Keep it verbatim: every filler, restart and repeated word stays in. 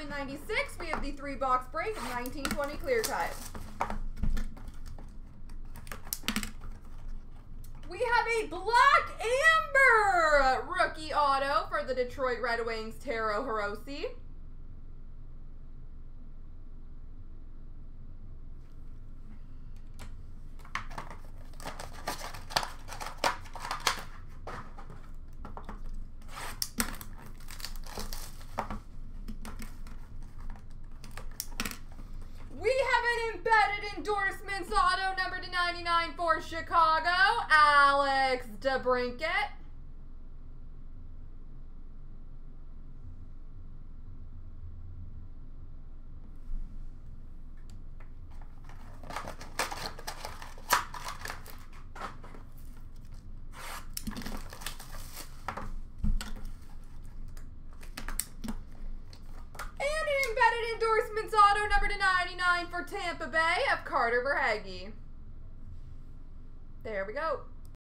ninety-seven ninety-six, we have the three box break of nineteen twenty clear cut. We have a Black Amber rookie auto for the Detroit Red Wings, Taro Hirose. We have an embedded endorsements auto number to ninety-nine for Chicago, Alex DeBrincat. Embedded endorsements auto number to ninety-nine for Tampa Bay of Carter Verhaeghe. There we go.